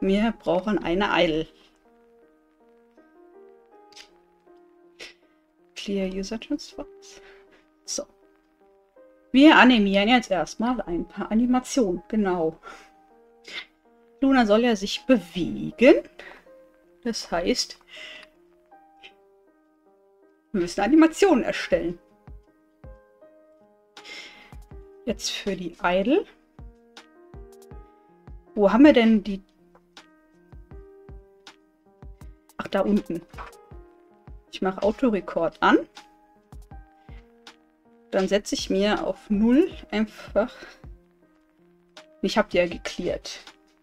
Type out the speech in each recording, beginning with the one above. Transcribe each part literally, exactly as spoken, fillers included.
Wir brauchen eine Idle. Clear User Transfers. So. Wir animieren jetzt erstmal ein paar Animationen. Genau. Luna soll ja sich bewegen. Das heißt, wir müssen Animationen erstellen. Jetzt für die Idle. Wo haben wir denn die... Ach, da unten. Ich mache Autorekord an. Dann setze ich mir auf null einfach... Ich habe die ja geklärt.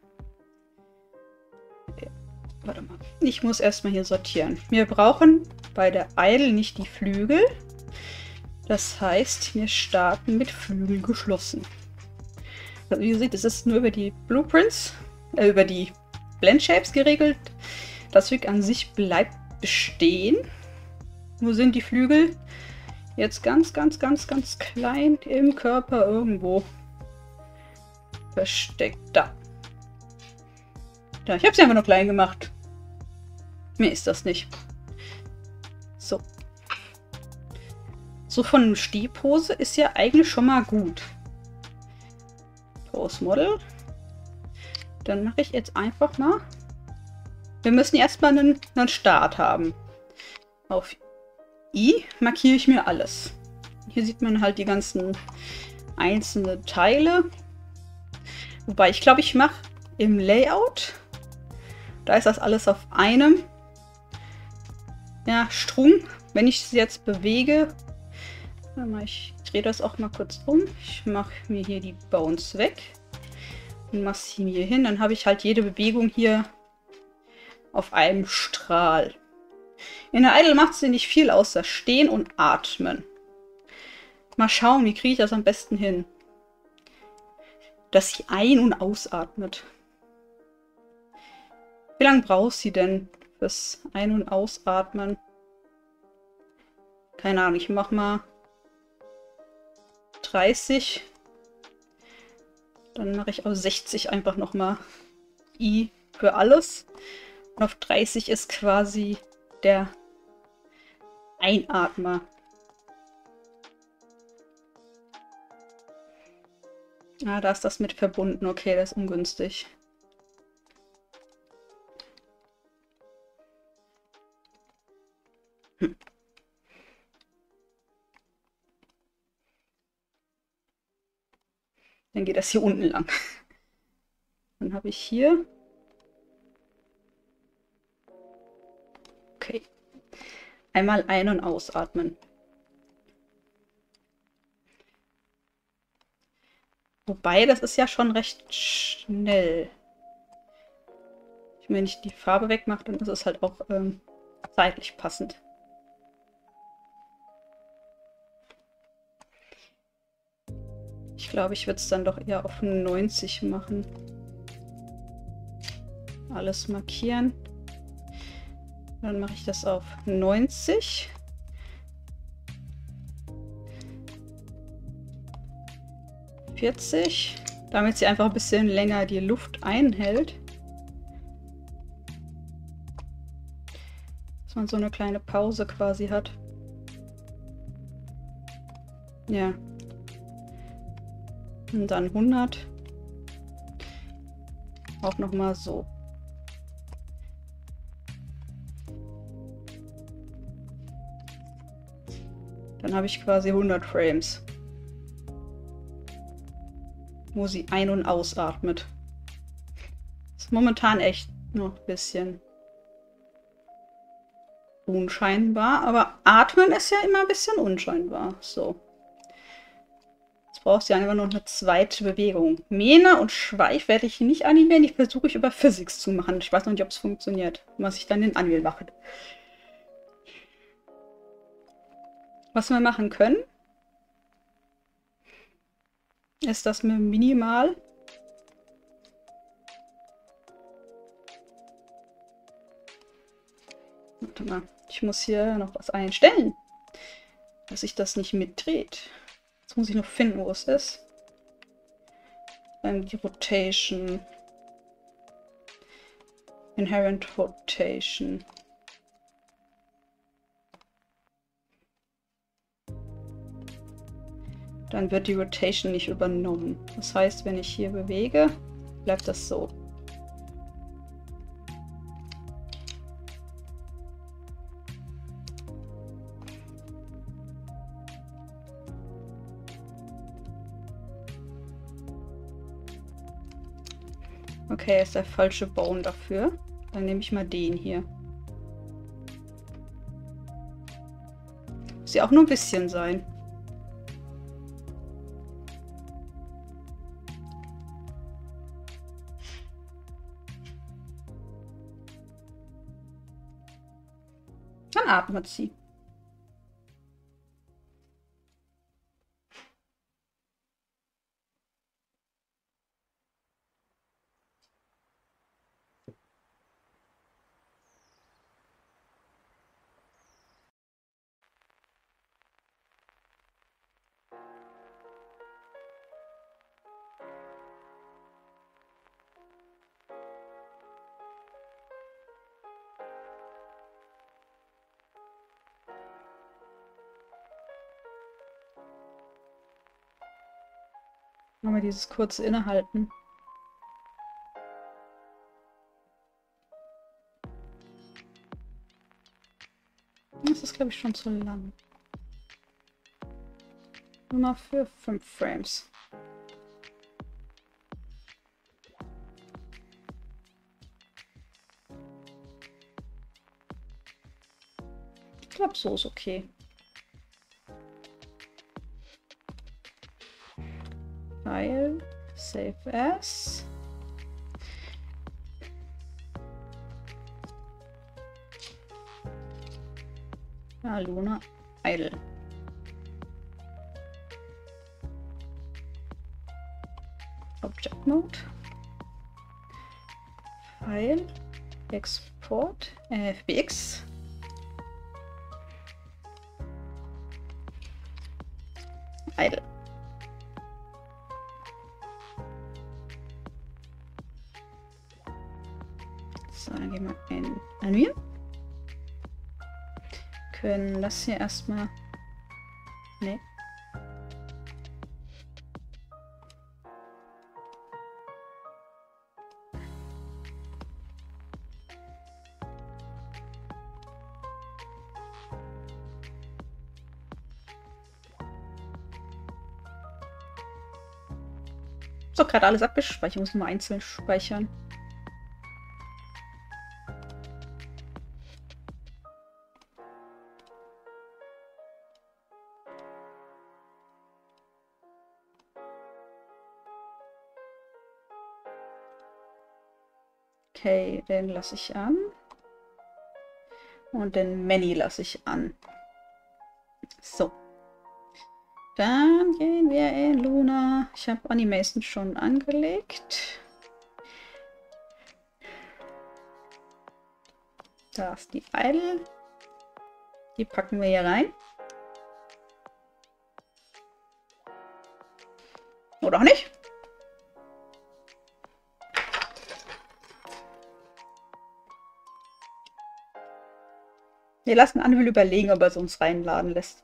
Warte mal. Ich muss erstmal hier sortieren. Wir brauchen bei der Idle nicht die Flügel. Das heißt, wir starten mit Flügel geschlossen. Also wie ihr seht, es ist nur über die Blueprints, äh, über die Blend Shapes geregelt. Das Rig an sich bleibt bestehen. Wo sind die Flügel? Jetzt ganz, ganz, ganz, ganz klein im Körper irgendwo versteckt. Da. Da, ich habe sie einfach nur klein gemacht. Mehr ist das nicht. So. So von Stehpose ist ja eigentlich schon mal gut. Pose Model. Dann mache ich jetzt einfach mal. Wir müssen erstmal einen, einen Start haben. Auf I markiere ich mir alles. Hier sieht man halt die ganzen einzelnen Teile. Wobei ich glaube, ich mache im Layout. Da ist das alles auf einem ja, Strung. Wenn ich sie jetzt bewege, ich drehe das auch mal kurz um. Ich mache mir hier die Bones weg und mache sie hier hin. Dann habe ich halt jede Bewegung hier auf einem Strahl. In der Idle macht sie nicht viel außer stehen und atmen. Mal schauen, wie kriege ich das am besten hin. Dass sie ein- und ausatmet. Wie lange braucht sie denn fürs Ein- und Ausatmen? Keine Ahnung, ich mache mal dreißig. Dann mache ich auf sechzig einfach nochmal I für alles. Und auf dreißig ist quasi der Einatmer. Ah, da ist das mit verbunden. Okay, das ist ungünstig. Hm. Dann geht das hier unten lang. Dann habe ich hier... Okay. Einmal ein- und ausatmen. Wobei, das ist ja schon recht schnell. Wenn ich die Farbe wegmache, dann ist es halt auch ähm, zeitlich passend. Ich glaube, ich würde es dann doch eher auf neunzig machen. Alles markieren. Dann mache ich das auf neunzig. vierzig. Damit sie einfach ein bisschen länger die Luft einhält. Dass man so eine kleine Pause quasi hat. Ja. Und dann hundert. Auch nochmal so. Dann habe ich quasi hundert Frames. Wo sie ein- und ausatmet. Ist momentan echt noch ein bisschen unscheinbar, aber atmen ist ja immer ein bisschen unscheinbar. So. Jetzt brauchst du ja einfach noch eine zweite Bewegung. Mähne und Schweif werde ich nicht animieren, die versuche ich über Physics zu machen. Ich weiß noch nicht, ob es funktioniert, was ich dann in Unreal mache. Was wir machen können, ist, dass wir minimal warte mal, ich muss hier noch was einstellen, dass sich das nicht mitdreht. Jetzt muss ich noch finden, wo es ist. Dann die Rotation. Inherent Rotation. Dann wird die Rotation nicht übernommen. Das heißt, wenn ich hier bewege, bleibt das so. Okay, ist der falsche Bone dafür. Dann nehme ich mal den hier. Muss ja auch nur ein bisschen sein. Dann atmet sie. Machen wir dieses kurze Innehalten. Das ist, glaube ich, schon zu lang. Nur noch für fünf Frames. Ich glaube, so ist okay. File, Save As. Ja, Luna Idle. Object Mode. File, Export, äh, F B X. Idle. So, dann gehen wir in Anvil. Können das hier erstmal. Ne. So, gerade alles abgespeichert. Ich muss nur einzeln speichern. Okay, den lasse ich an. Und den Many lasse ich an. So. Dann gehen wir in Luna. Ich habe Animation schon angelegt. Da ist die Idle. Die packen wir hier rein. Oder auch nicht. Wir lassen Anvil überlegen, ob er es uns reinladen lässt.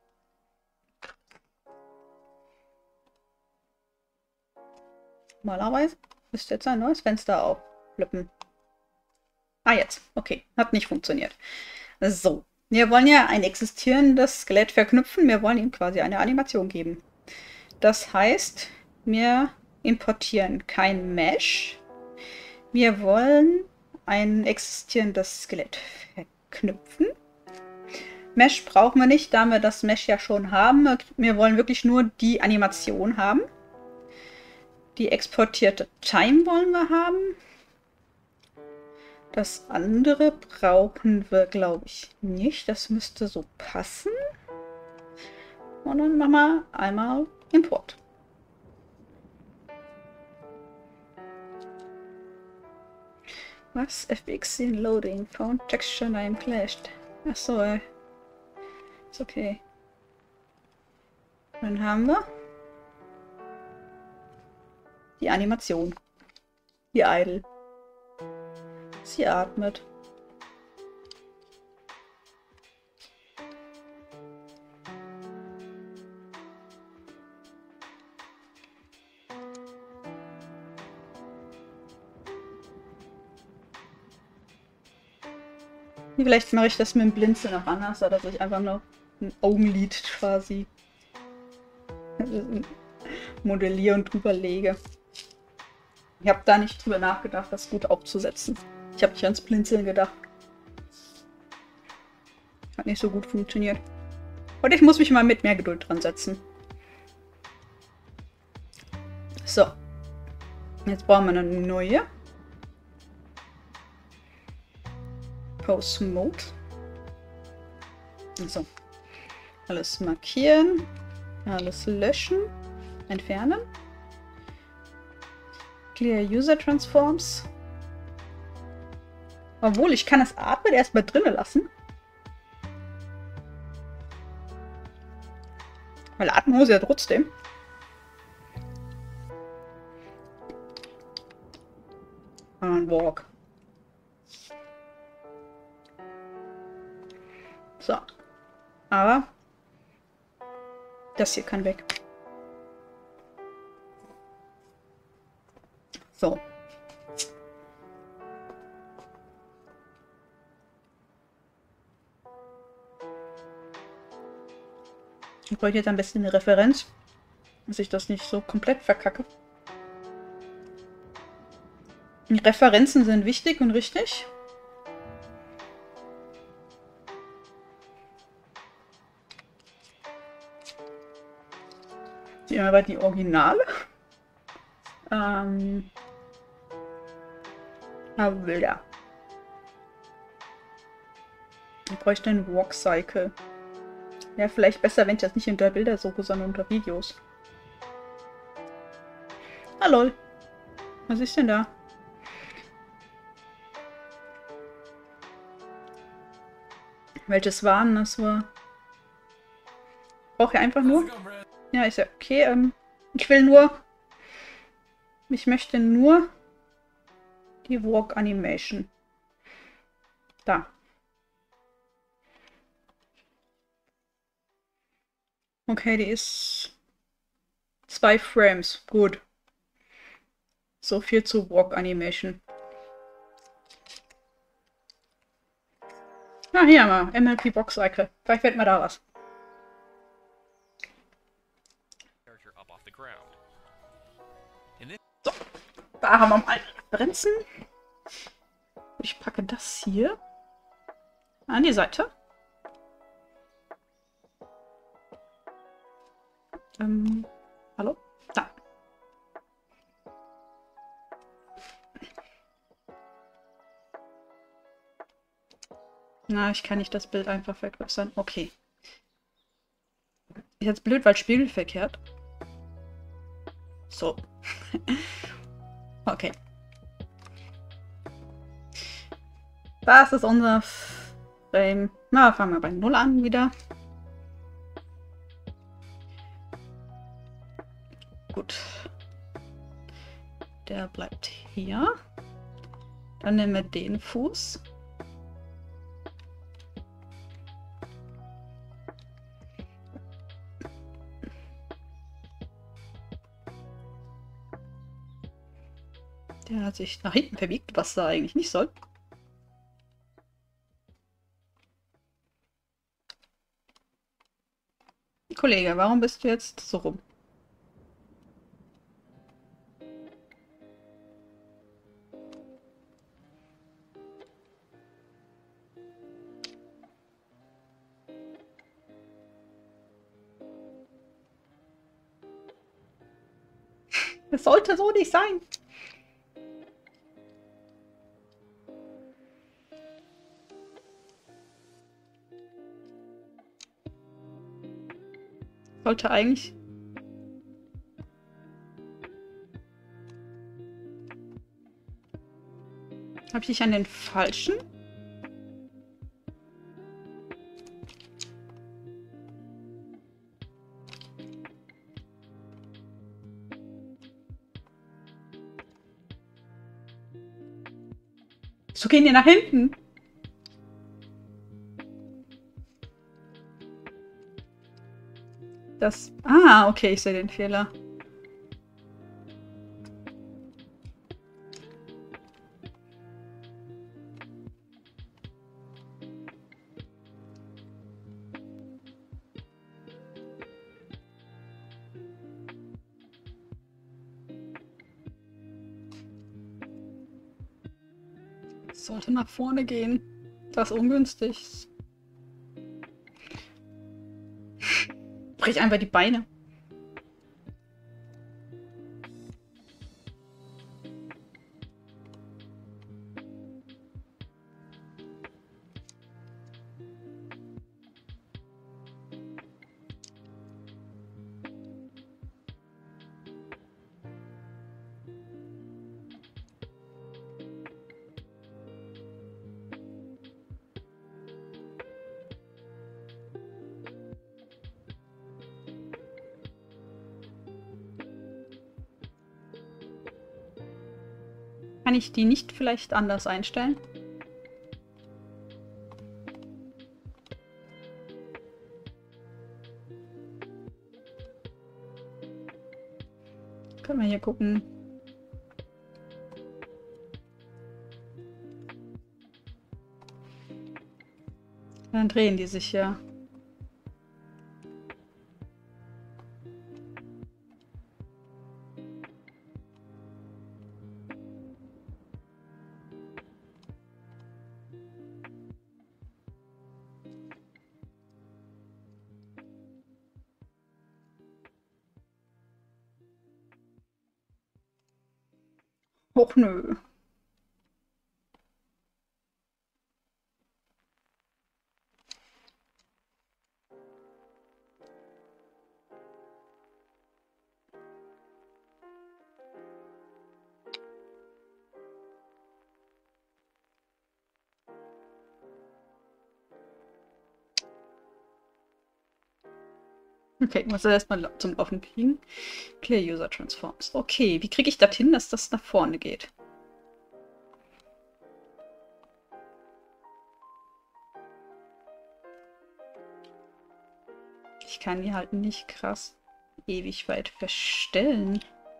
Normalerweise müsste jetzt ein neues Fenster aufflippen. Ah, jetzt. Okay. Hat nicht funktioniert. So. Wir wollen ja ein existierendes Skelett verknüpfen. Wir wollen ihm quasi eine Animation geben. Das heißt, wir importieren kein Mesh. Wir wollen ein existierendes Skelett verknüpfen. Mesh brauchen wir nicht, da wir das Mesh ja schon haben. Wir wollen wirklich nur die Animation haben. Die exportierte Time wollen wir haben. Das andere brauchen wir, glaube ich, nicht. Das müsste so passen. Und dann machen wir einmal Import. Was? F B X in Loading. Found Texture Name Clashed. Achso, äh. Ist okay. Dann haben wir die Animation. Die Idle. sie atmet. Vielleicht mache ich das mit dem Blinzeln noch anders, dass ich einfach noch ein Augenlid quasi modelliere und drüber lege. Ich habe da nicht drüber nachgedacht, das gut aufzusetzen. Ich habe nicht ans Blinzeln gedacht. Hat nicht so gut funktioniert. Und ich muss mich mal mit mehr Geduld dran setzen. So. Jetzt brauchen wir eine neue. Pose Mode. So. Alles markieren. Alles löschen. Entfernen. Clear User Transforms. Obwohl, ich kann das Atmen erstmal drinnen lassen. Weil atmen muss ja trotzdem. Und Walk. So. Aber das hier kann weg. So. Ich bräuchte jetzt am besten eine Referenz, dass ich das nicht so komplett verkacke. Die Referenzen sind wichtig und richtig. Die aber die Originale. Ähm. Aber Bilder. Ich bräuchte einen Walk Cycle. Ja, vielleicht besser, wenn ich das nicht unter Bilder suche, sondern unter Videos. Ah, lol. Was ist denn da? Welches waren das war? Brauche ich einfach nur? Ja, ist ja okay. Ähm, ich will nur... Ich möchte nur die Walk Animation. Da. Okay, die ist zwei Frames. Gut. So viel zu Walk Animation. Ah, hier haben wir M L P Box Cycle. Vielleicht wird mir da was. So, da haben wir mal Referenzen. Ich packe das hier an die Seite. Ähm, hallo? Da. Na, ich kann nicht das Bild einfach vergrößern. Okay. Ist jetzt blöd, weil spiegelverkehrt. So. Okay. Das ist unser Frame. Na, fangen wir bei null an wieder. Gut. Der bleibt hier. Dann nehmen wir den Fuß. Der hat sich nach hinten verbiegt, was da eigentlich nicht soll. Kollege, warum bist du jetzt so rum? Das sollte so nicht sein. Sollte eigentlich... Habe ich an den falschen? Wieso gehen die nach hinten? Das... Ah, okay, ich sehe den Fehler. Sollte nach vorne gehen. Das ist ungünstig. Brich einfach die Beine. Kann ich die nicht vielleicht anders einstellen? Können wir hier gucken. Dann drehen die sich ja. Och nö. Okay, ich muss das erstmal zum Laufen kriegen. Clear User Transforms. Okay, wie kriege ich das hin, dass das nach vorne geht? Ich kann die halt nicht krass ewig weit verstellen.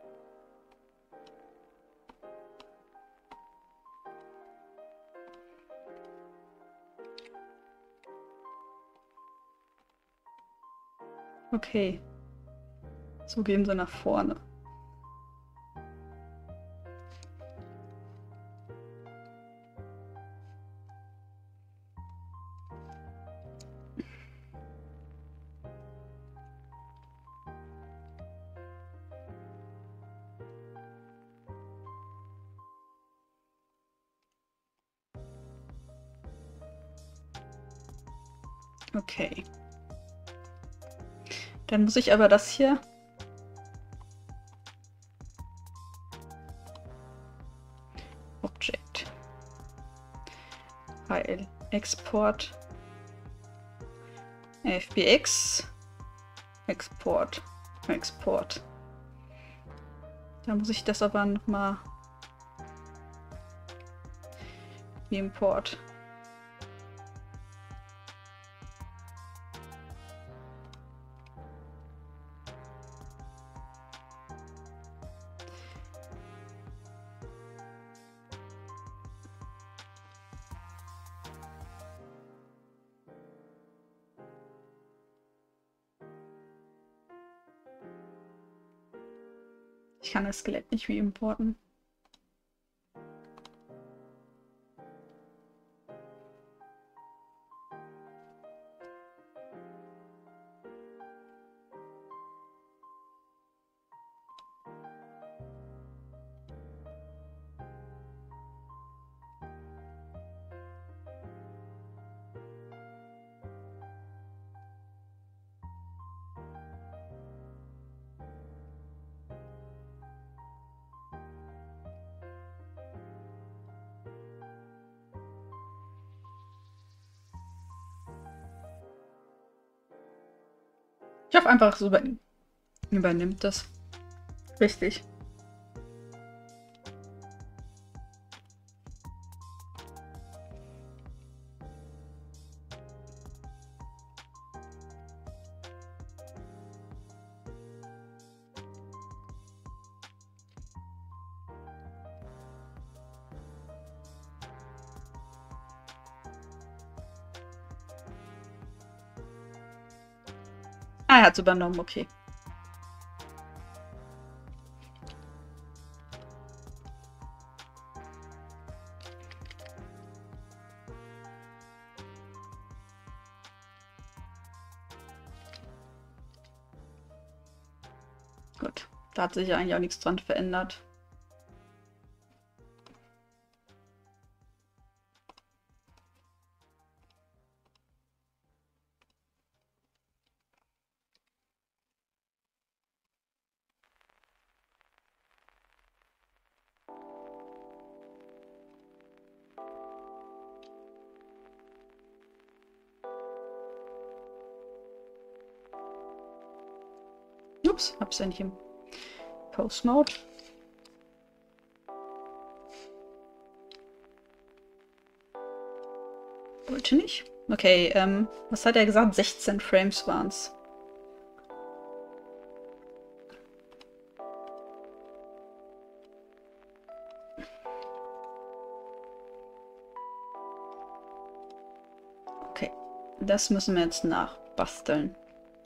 Okay. So gehen sie nach vorne. Okay. Dann muss ich aber das hier... Object. File. Export. F B X. Export. Export. Da muss ich das aber nochmal... Import. Ich kann das Skelett nicht wie importen. Ich hoffe einfach, so über übernimmt das. Richtig. Ah, er hat es übernommen, okay. Gut, da hat sich ja eigentlich auch nichts dran verändert. Ups, hab's ja nicht im Post-Mode. Wollte nicht. Okay, ähm, was hat er gesagt? sechzehn Frames waren's. Okay, das müssen wir jetzt nachbasteln.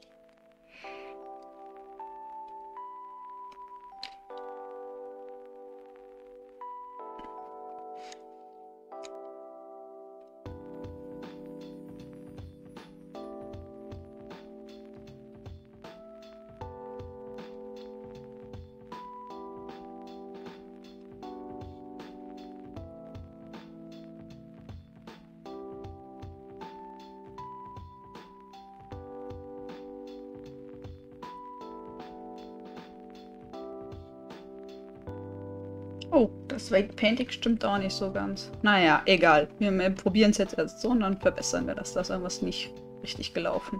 Oh, das Weight Painting stimmt auch nicht so ganz. Naja, egal. Wir, wir probieren es jetzt erst so und dann verbessern wir das. Da ist irgendwas nicht richtig gelaufen.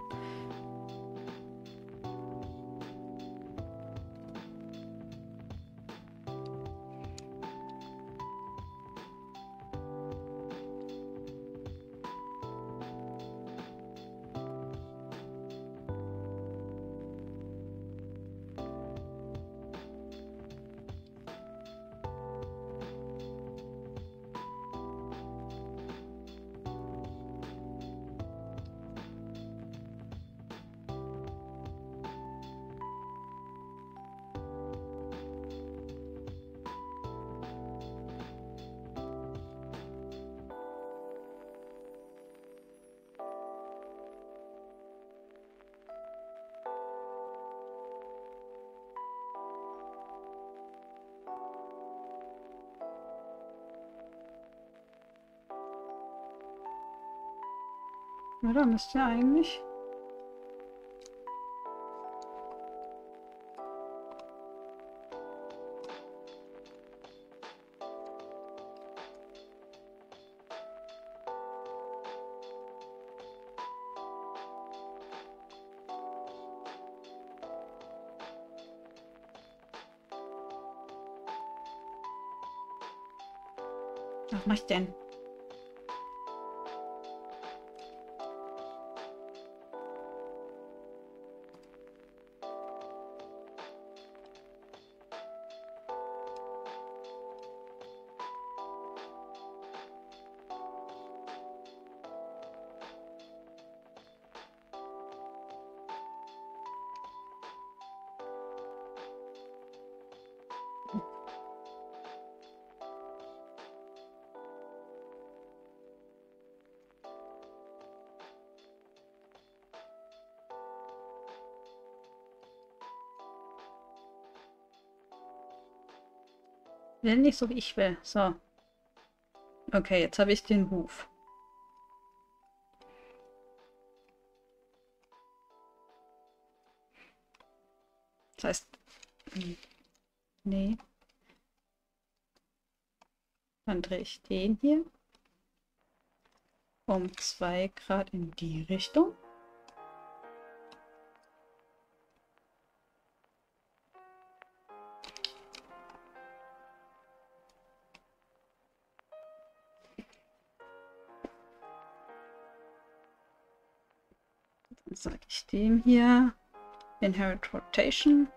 Ja, da müsste ja eigentlich... Was mach ich denn? Will nicht so, wie ich will. So. Okay, jetzt habe ich den Huf. Das heißt... Nee. Dann drehe ich den hier um zwei Grad in die Richtung. Dann sage ich dem hier Inherit Rotation.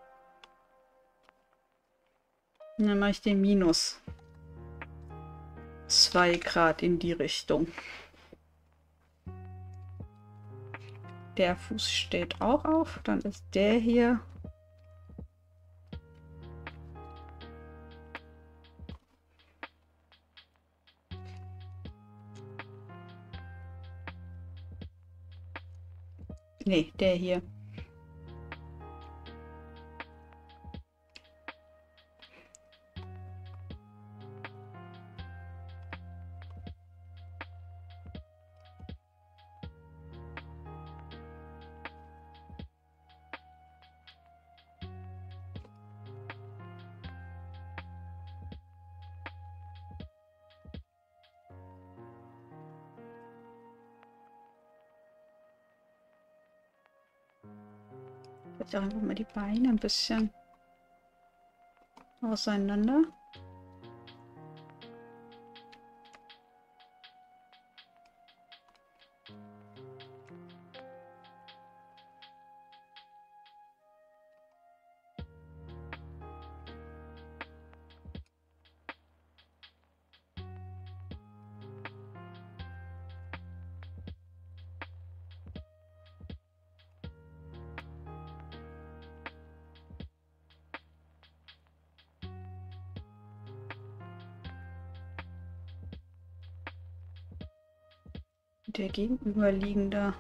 Und dann mache ich den minus zwei Grad in die Richtung. Der Fuß steht auch auf. Dann ist der hier. Nee, der hier. Jetzt auch einfach mal die Beine ein bisschen auseinander. Der gegenüberliegende.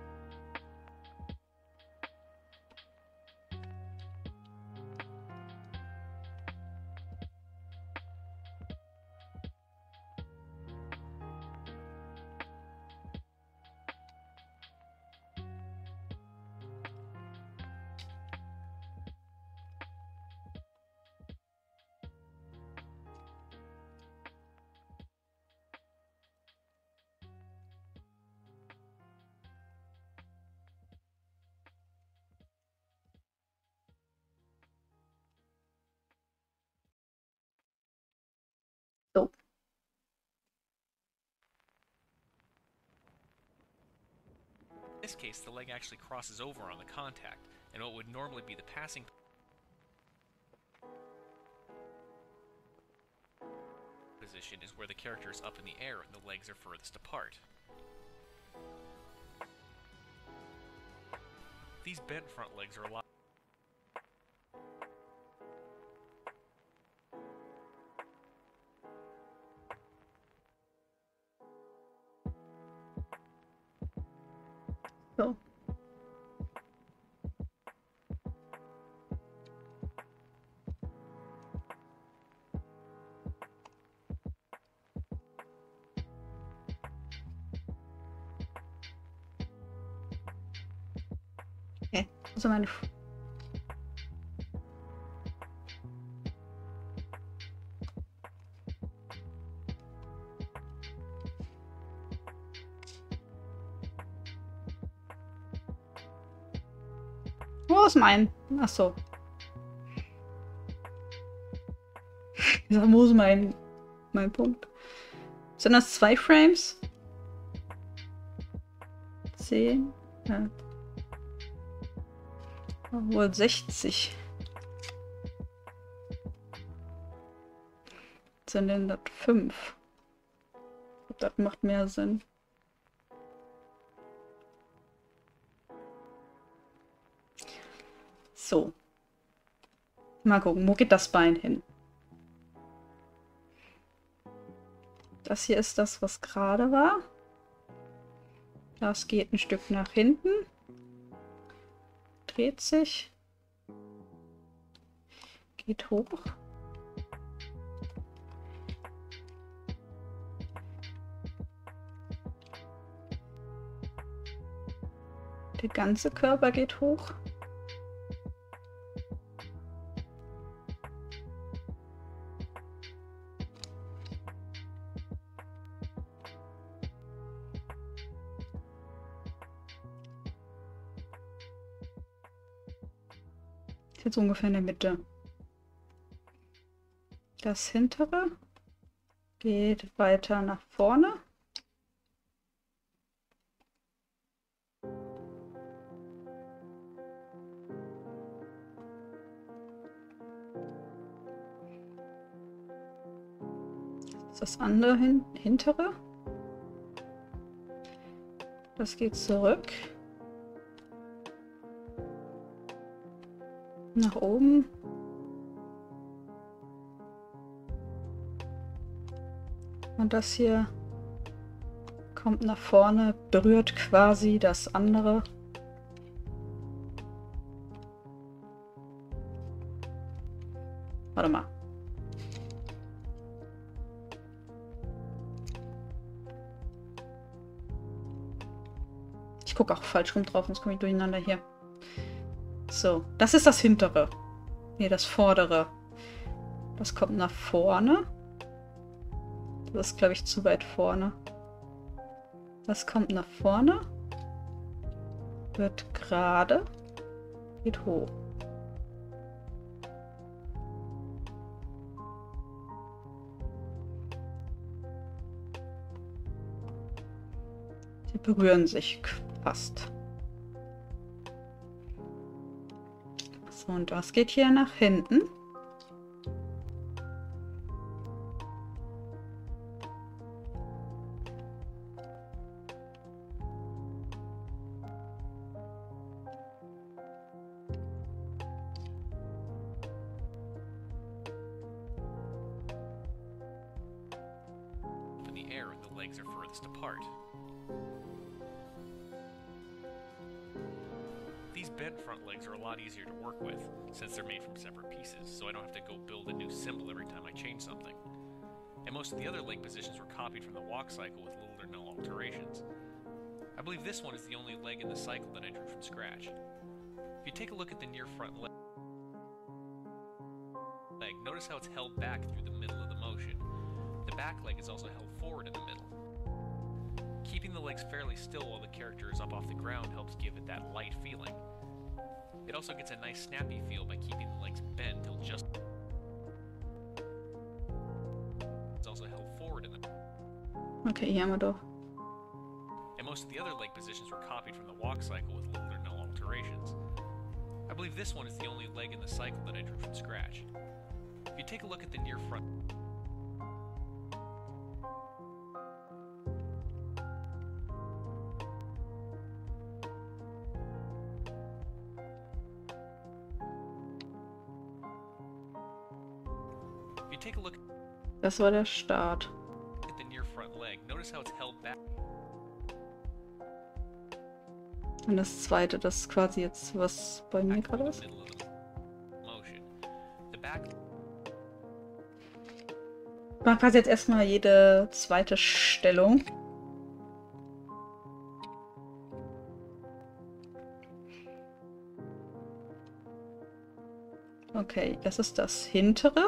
So. In this case, the leg actually crosses over on the contact, and what would normally be the passing position is where the character is up in the air and the legs are furthest apart. These bent front legs are a lot. So. Okay, also meine F Wo ist mein? Ach so. Wo ist mein, mein Punkt? Sind das zwei Frames? Zehn? Ja. Wohl sechzig. Sind denn das fünf? Das macht mehr Sinn. So. Mal gucken, wo geht das Bein hin? Das hier ist das, was gerade war. Das geht ein Stück nach hinten. Dreht sich. Geht hoch. Der ganze Körper geht hoch. Jetzt ungefähr in der Mitte. Das hintere geht weiter nach vorne. Das ist das andere hin hintere. Das geht zurück. Nach oben. Und das hier kommt nach vorne, berührt quasi das andere. Warte mal. Ich gucke auch falsch rum drauf, sonst komme ich durcheinander hier. So, das ist das hintere. Ne, das vordere. Das kommt nach vorne. Das ist, glaube ich, zu weit vorne. Das kommt nach vorne. Wird gerade. Geht hoch. Die berühren sich fast. So, und das geht hier nach hinten. In the air, the legs are furthest apart. These bent front legs are a lot easier to work with, since they're made from separate pieces, so I don't have to go build a new symbol every time I change something. And most of the other leg positions were copied from the walk cycle with little or no alterations. I believe this one is the only leg in the cycle that I drew from scratch. If you take a look at the near front leg, notice how it's held back through the middle of the motion. The back leg is also held forward in the middle. Keeping the legs fairly still while the character is up off the ground helps give it that light feeling. It also gets a nice snappy feel by keeping the legs bent till just it's also held forward in the Okay, hier haben wir doch. And most of the other leg positions were copied from the walk cycle with little or no alterations. I believe this one is the only leg in the cycle that I drew from scratch. If you take a look at the near front If you take a look Das war der Start. at the near front leg, notice how it's held back. Und das zweite, das ist quasi jetzt, was bei mir back gerade through ist. the middle of the motion. The back Ich mache quasi jetzt erstmal jede zweite Stellung. Okay, das ist das hintere.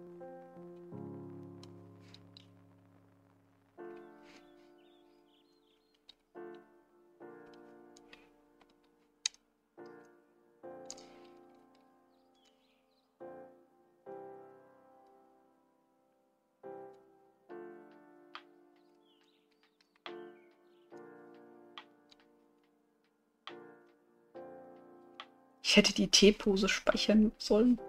Ich hätte die T-Pose speichern sollen.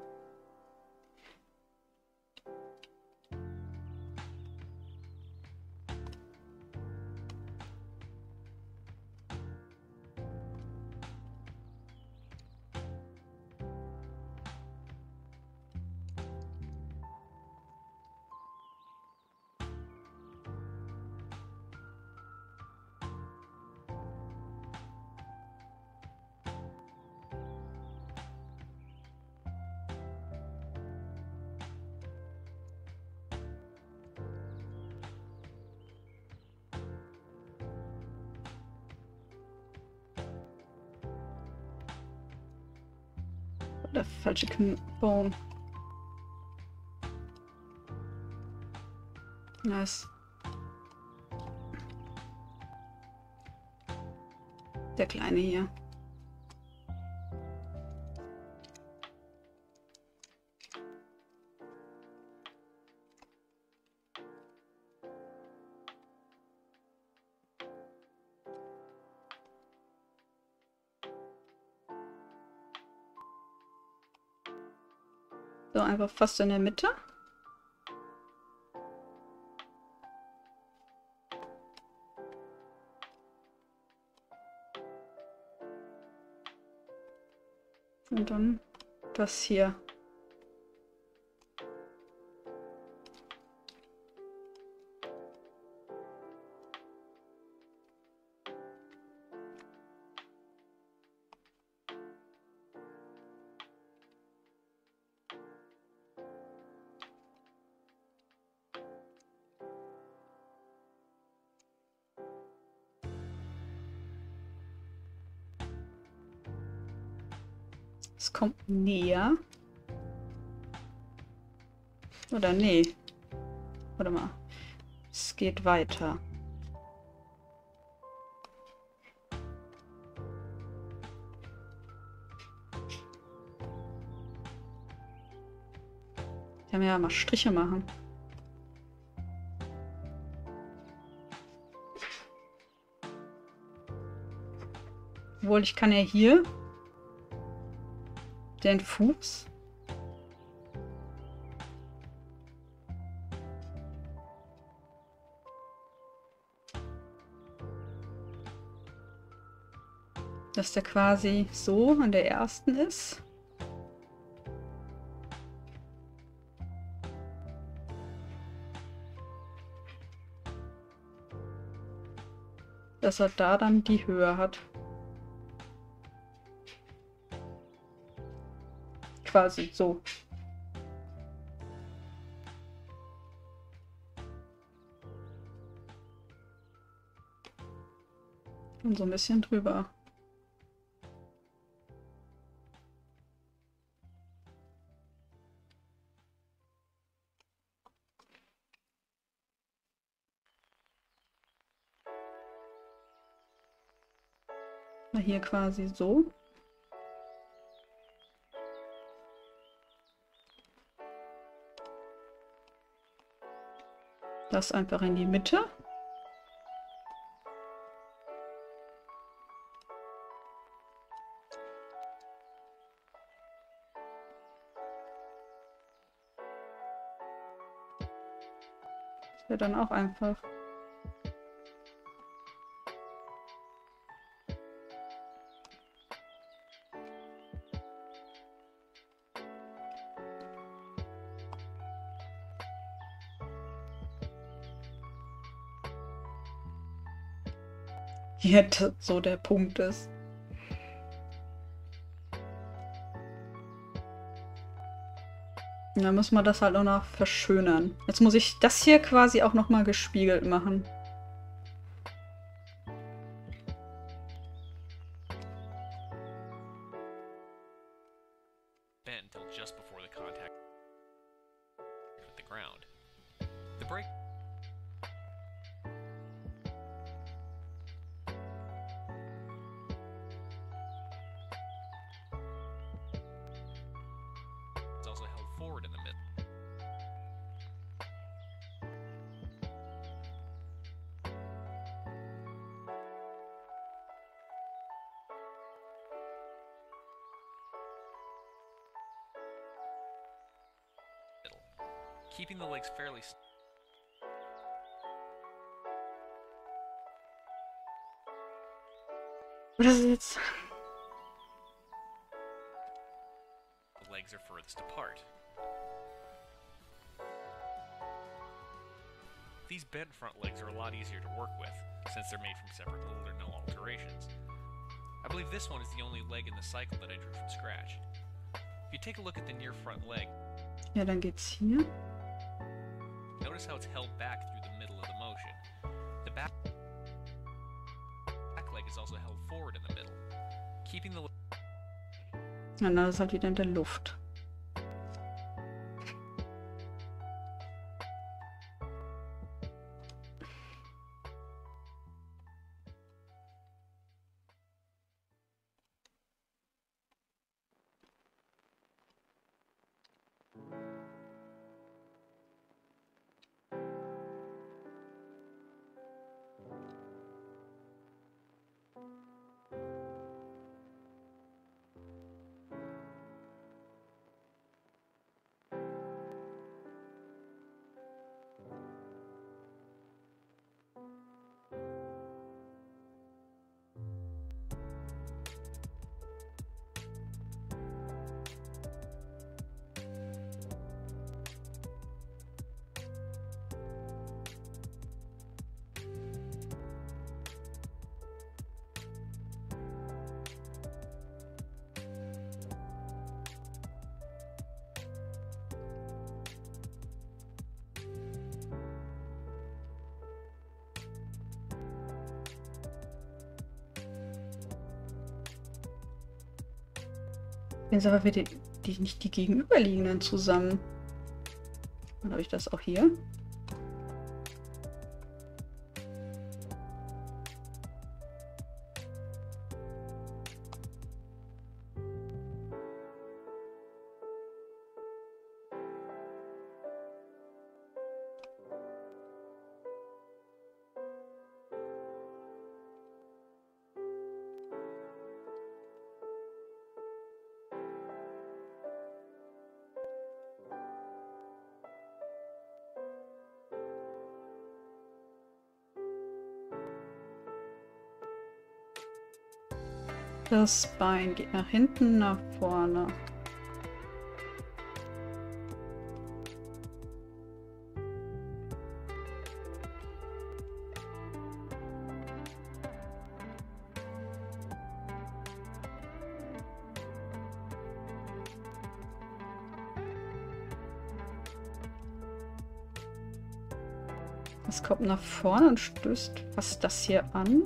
Der falsche Kniebone. Nice. Der kleine hier. So, einfach fast in der Mitte. Und dann das hier. Es kommt näher. Oder nee. Warte mal. Es geht weiter. Ich kann ja mal Striche machen. Obwohl, ich kann ja hier den Fuß. Dass der quasi so an der ersten ist. Dass er da dann die Höhe hat. Quasi so. Und so ein bisschen drüber. Mal hier quasi so. Das einfach in die Mitte. Das wäre dann auch einfach. Jetzt so der Punkt ist. Und dann muss man das halt auch noch verschönern. Jetzt muss ich das hier quasi auch noch mal gespiegelt machen. Bent until just before the contact with the ground. The break is also held forward in the middle. Keeping the legs fairly st Was ist jetzt? the legs are furthest apart. These bent front legs are a lot easier to work with, since they're made from separate little or no alterations. I believe this one is the only leg in the cycle that I drew from scratch. If you take a look at the near front leg, Ja, dann geht's hier. notice how it's held back through the middle of the motion. The back, back leg is also held forward in the middle, keeping the Ja, dann ist es halt wieder in der Luft. Jetzt aber wieder die, nicht die gegenüberliegenden zusammen. Dann habe ich das auch hier. Das Bein geht nach hinten, nach vorne. Das kommt nach vorne und stößt was das hier an.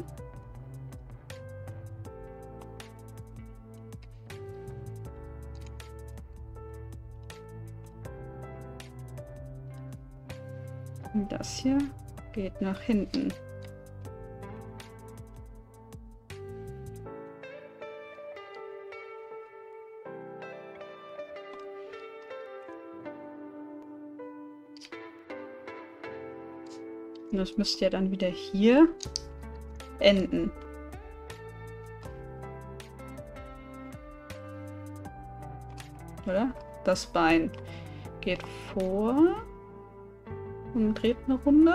Und das hier geht nach hinten. Und das müsste ja dann wieder hier enden. Oder? Das Bein geht vor und dreht eine Runde.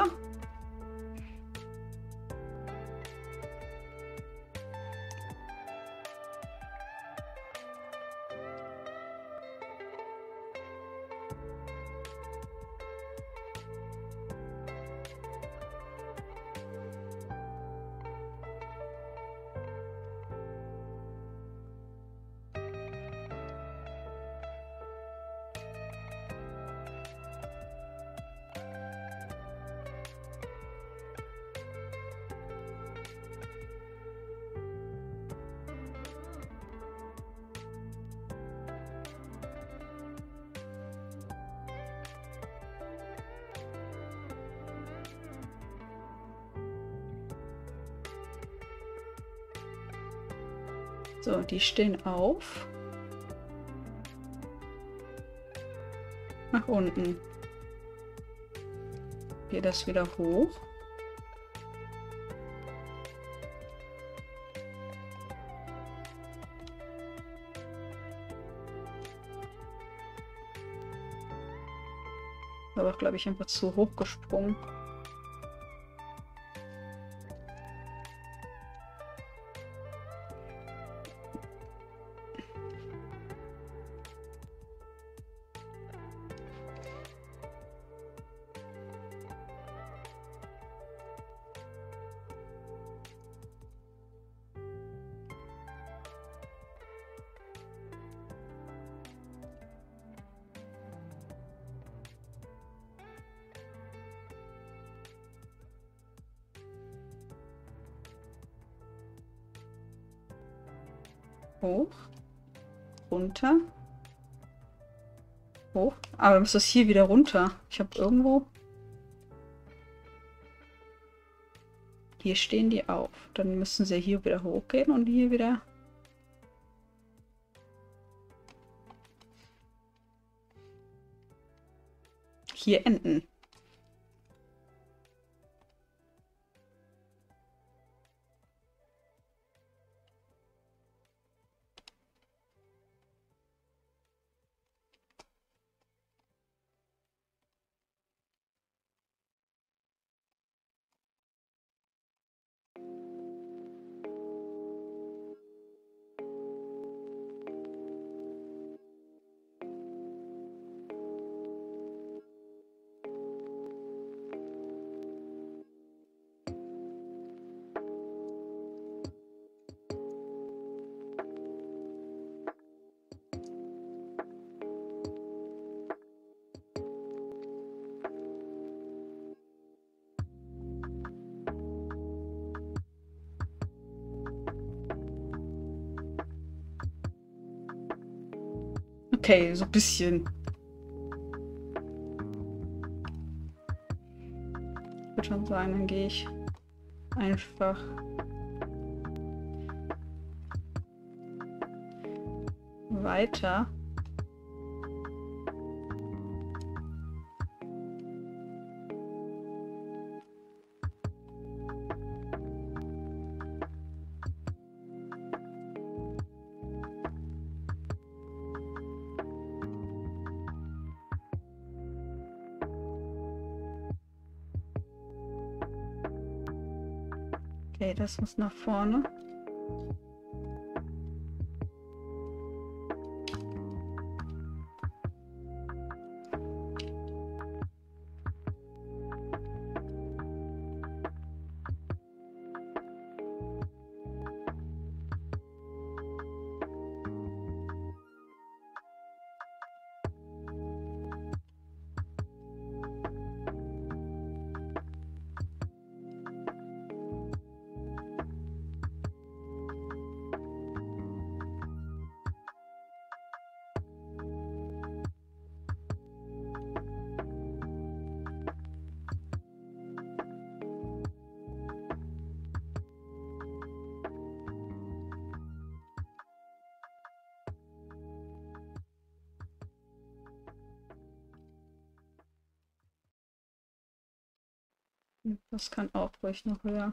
So, die stehen auf. Nach unten. Geht das wieder hoch. Aber glaube ich einfach zu hoch gesprungen. Hoch, runter, hoch. Aber dann muss das hier wieder runter. Ich habe irgendwo... Hier stehen die auf. Dann müssen sie hier wieder hochgehen und hier wieder... Hier enden. okay, so ein bisschen. Ich würde schon sagen, dann gehe ich einfach weiter. Okay, das muss nach vorne. Das kann auch ruhig noch höher.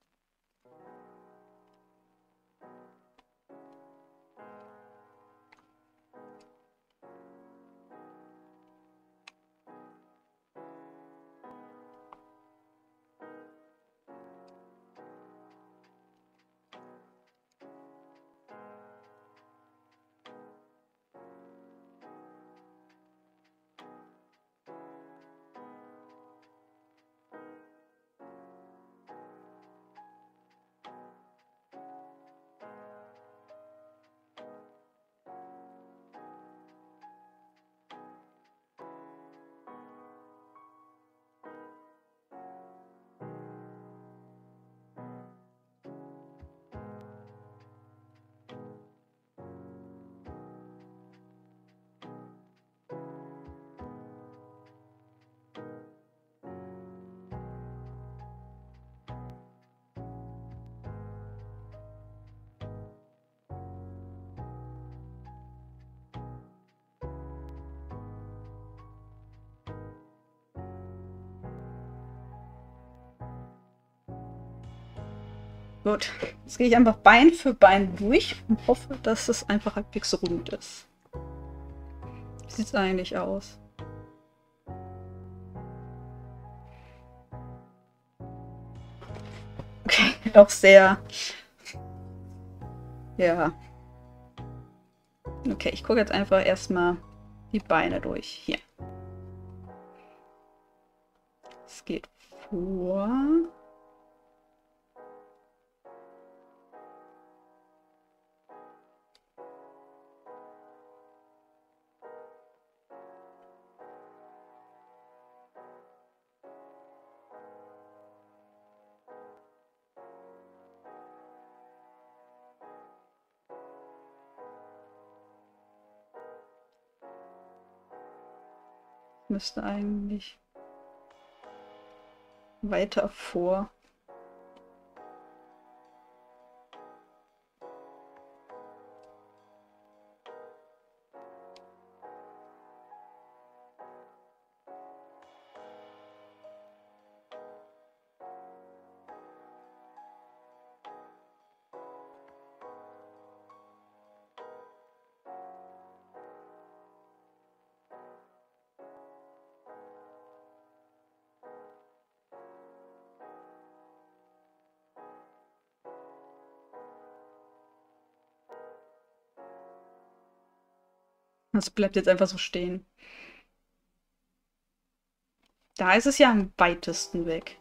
Gut, jetzt gehe ich einfach Bein für Bein durch und hoffe, dass es einfach halbwegs rund ist. Wie sieht es eigentlich aus? Okay, auch sehr... Ja. Okay, ich gucke jetzt einfach erstmal die Beine durch. Hier. Es geht vor... Müsste eigentlich weiter vor. Das bleibt jetzt einfach so stehen. Da ist es ja am weitesten weg.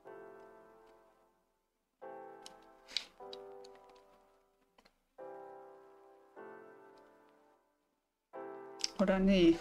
Oder nee?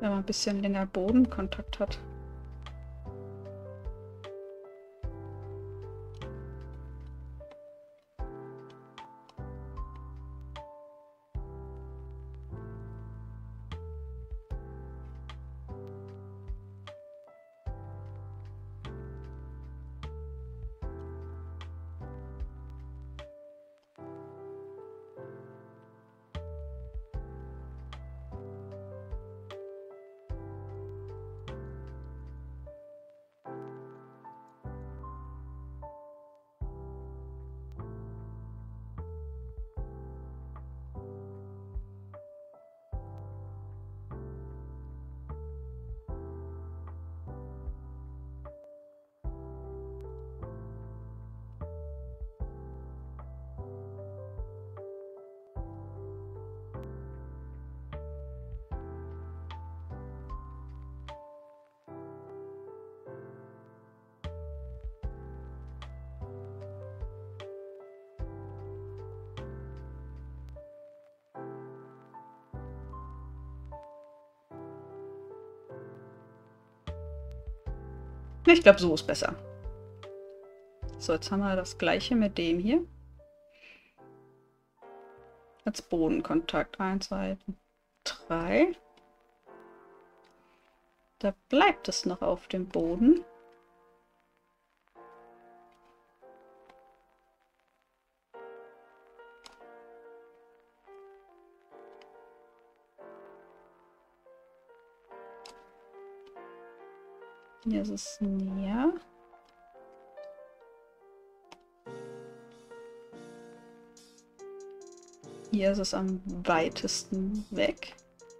wenn man ein bisschen länger Bodenkontakt hat. Ich glaube, so ist besser. So, jetzt haben wir das gleiche mit dem hier. Als Bodenkontakt. eins, zwei, drei. Da bleibt es noch auf dem Boden. Hier ist es näher. Hier ist es am weitesten weg.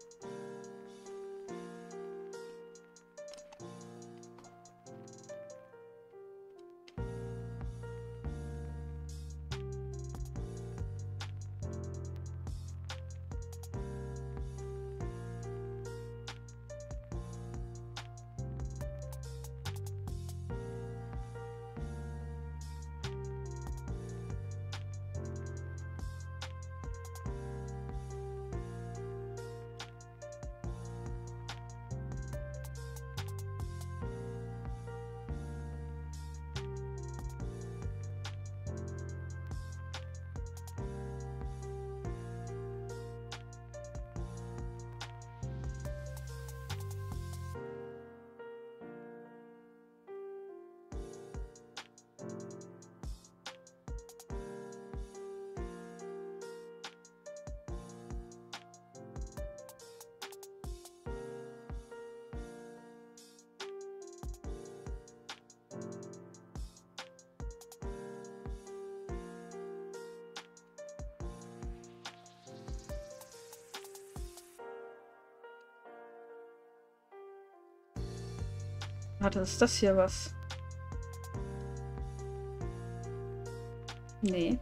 Warte, ist das hier was? Nee.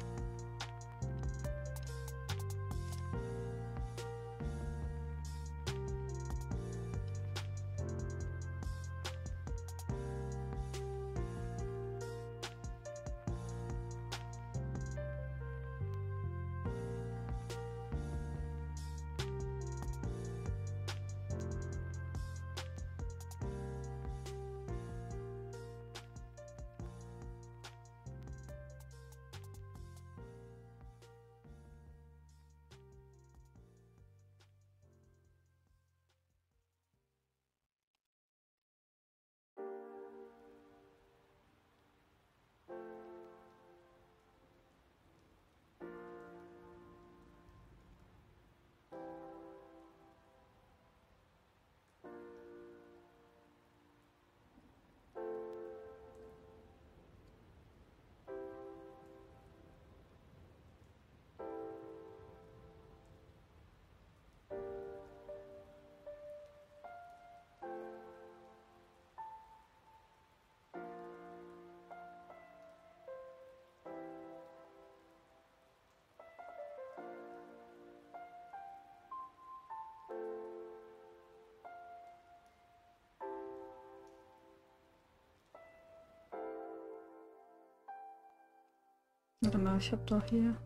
Warte mal, ich habe doch hier...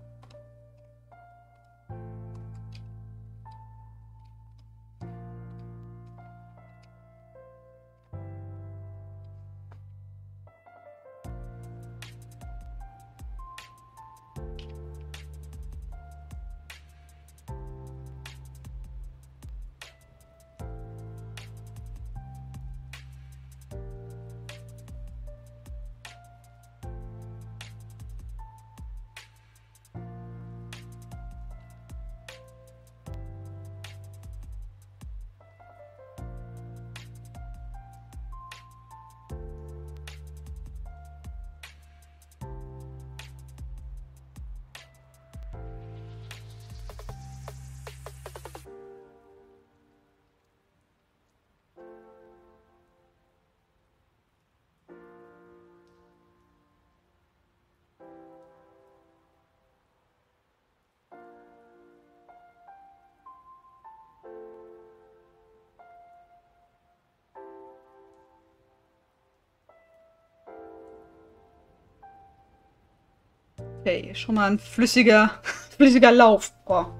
Okay, schon mal ein flüssiger, flüssiger Lauf. Boah.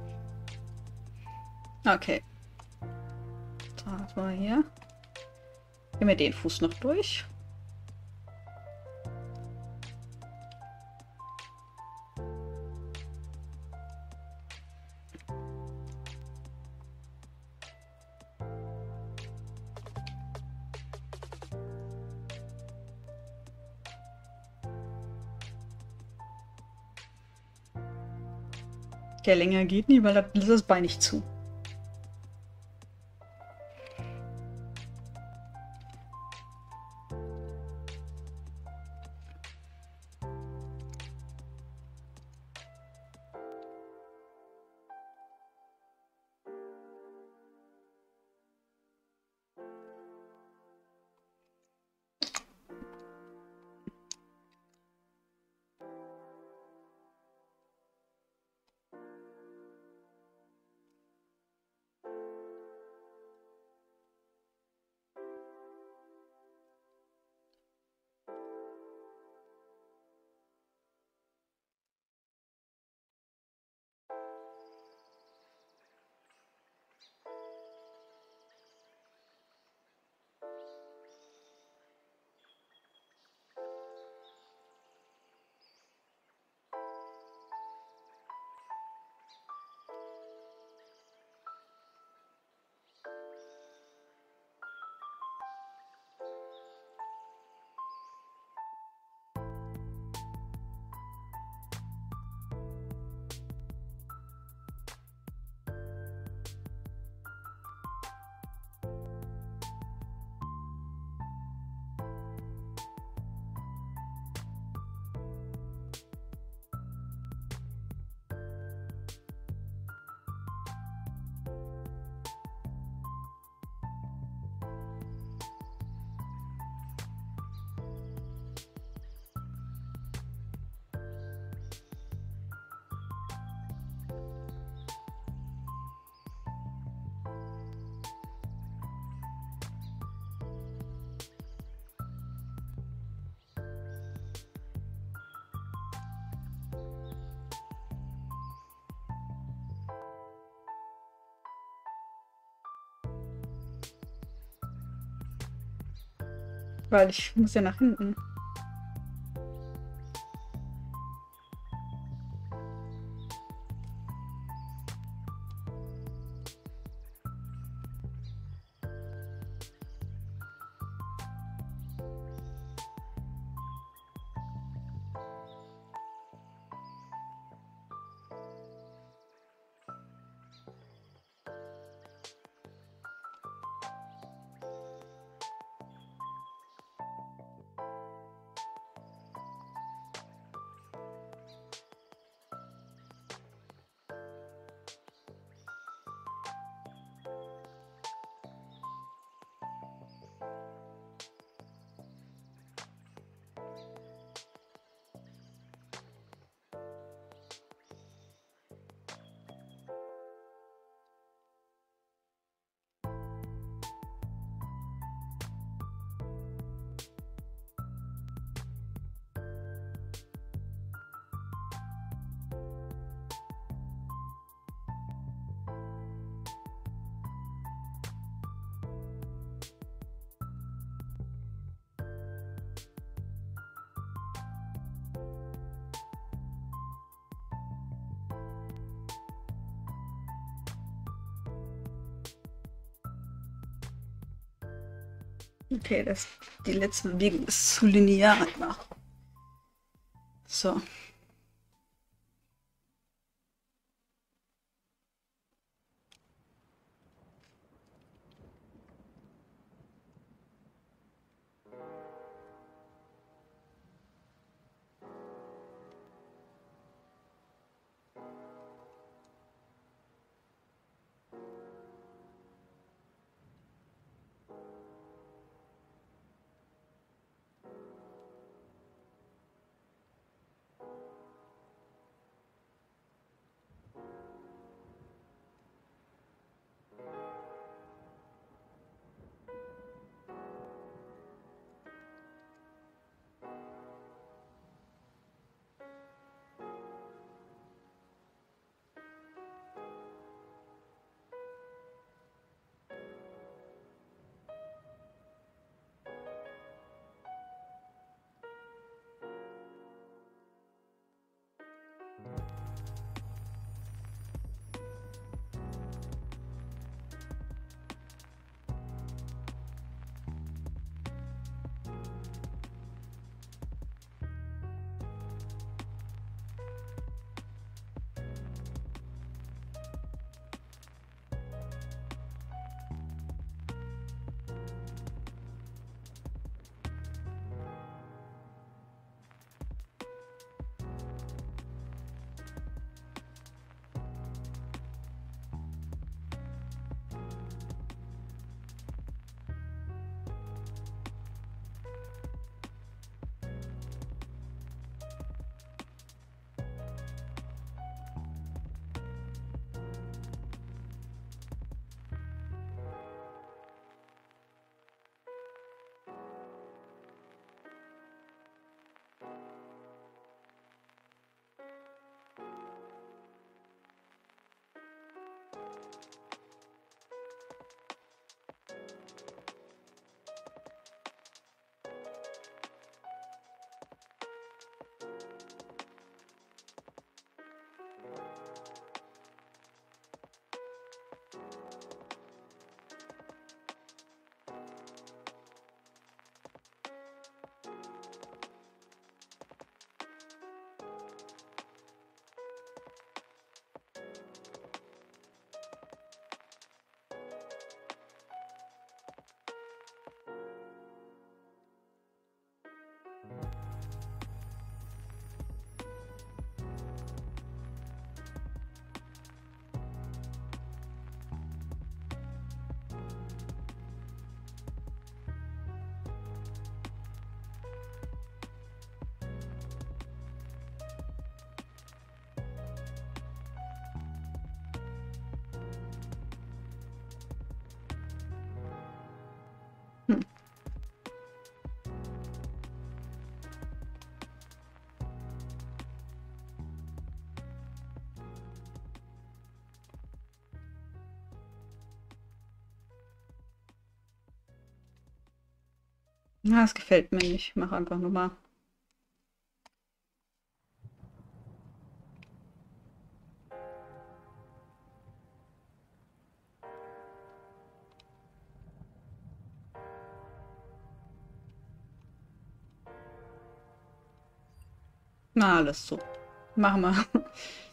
Okay. So, was machen wir hier? Gehen wir den Fuß noch durch. Der länger geht nie, weil das lässt das Bein nicht zu. Weil ich muss ja nach hinten. Okay, das, die letzte Bewegung ist zu linear immer. So. Na, es gefällt mir nicht. Mach einfach nur mal. Na, alles so. Machen wir.